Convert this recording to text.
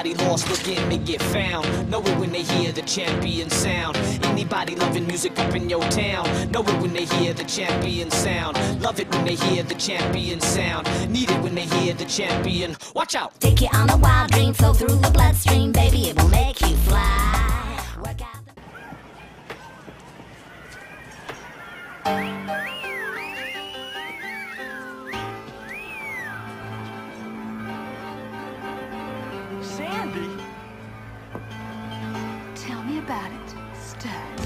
Anybody lost looking to get found, know it when they hear the champion sound. Anybody loving music up in your town, know it when they hear the champion sound. Love it when they hear the champion sound, need it when they hear the champion. Watch out! Take you on a wild dream, flow through the bloodstream, baby, it will make you fly. Work out the Sandy? Tell me about it, Stud.